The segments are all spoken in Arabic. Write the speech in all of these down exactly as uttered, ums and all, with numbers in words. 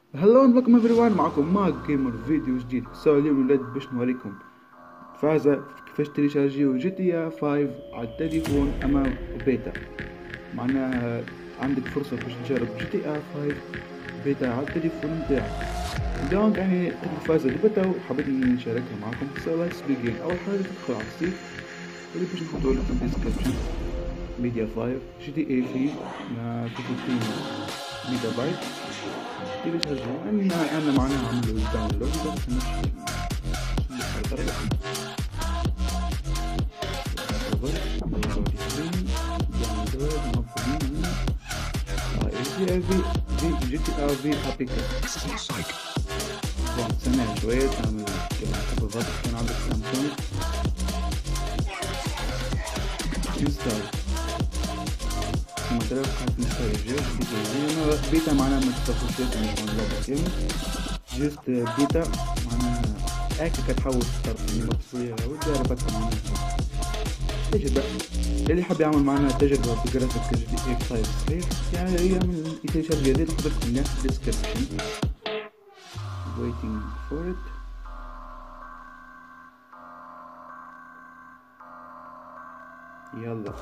هلو اند ويلكم ايفري معكم ماك جيمر فيديو جديد. سو اليوم ولاد باش نوريكم فازة كيفاش تريشارجيو جي تي اي خمسة على التليفون اما بيتا. معناها عندك فرصة باش تجرب جي تي اي خمسة بيتا على التليفون نتاعك. دونك يعني الفازة اللي بتا وحبيت نشاركها معكم. سو ليتس بيجين. اول حاجة تدخل على السيت اللي باش نحطو لكم في الديسكربشن. ميديا خمسة جي تي اي خمسة مع ثلاثين ميجا بايت تريشارجيو. انا انا معناها عملوا داونلود بس مش الطريقة. جي تي ار في ابيكا سنة شوية تعمل كما بالضبط كان عندك سامسونج انستال كما تعرف كانت انستال جيش بيتا بيتا معناها ما تستخدمش فيها اللعبة كامل جست بيتا معناها هكا كتحول الطرف اللي متصلية وتجربتها معناها تجربة. اللي حاب يعمل معنا تجربة بجرافيك جي تي اي خمسة صحيح يعني يعمل يتشارج جديد نحط لكم لينك في الديسكربشن. waiting for it. يلا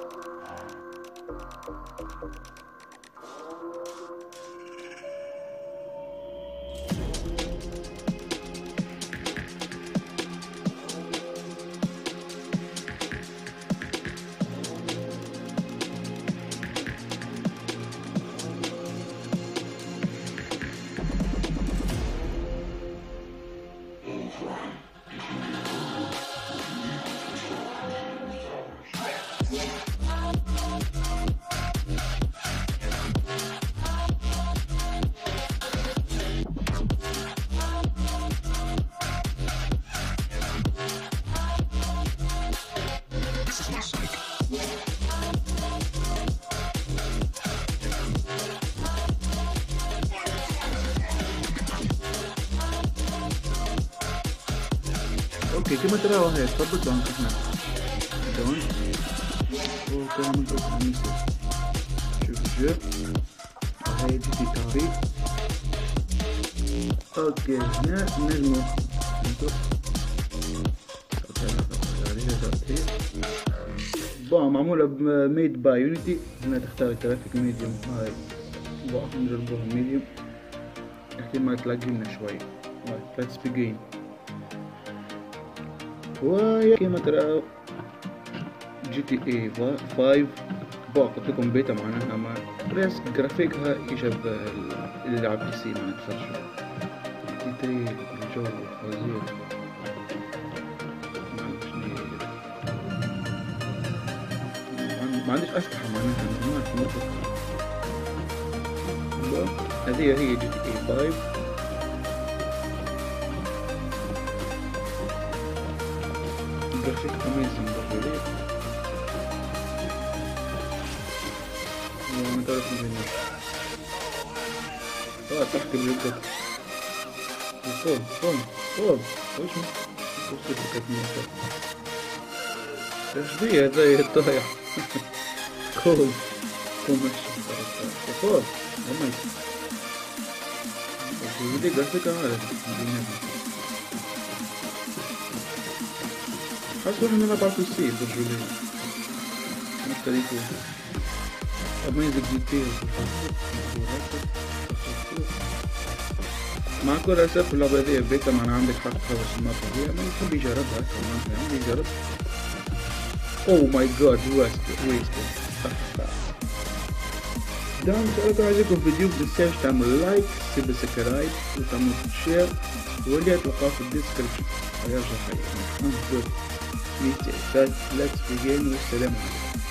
اوكي كما تراو هاي تفضل دونك احنا دون وكامل بس شوف جو هاي جي تي تاريخ. اوكي هنا نجمو بون معمولة ميد باي يونيتي. هنا تختار جرافيك ميديوم هاي بون نجربوها ميديوم احتمال تلاقينا شوي. ليتس بيجين. وكما ترى جي تي اي خمسة بون قلت لكم بيتا معناها ما بريس جرافيكها يشبه اللي على البي سي معناها تفرجوا تيتري الجو فظيع. ما عنديش اسلحة معناها ما نعرف. هذه هي جي تي اي خمسة جرافيك اميزنج برضو ما تعرف منين اه تحكي بالجد فوق فوق فوق وش وش تبكت موسى ايش بيه هذا يطايح كول كول ماشي فوق امي ودي جرافيك هذا حاسس ان انا بعرف السيد برجولي مختلفين اميزنج ديتيلز مع كل اسف اللعبة دي بيتا معناها عندك حق خلاص المرة دي ما يحب يجربها كمان يعني يجرب. اوه ماي جاد ويست ويست دعم سؤالك عايزكم فيديو بتنساش تعمل لايك تسيب سبسكرايب وتعمل شير واللي هتلقاه في الديسكربشن هيرجع حقيقي. Let's begin والسلام عليكم.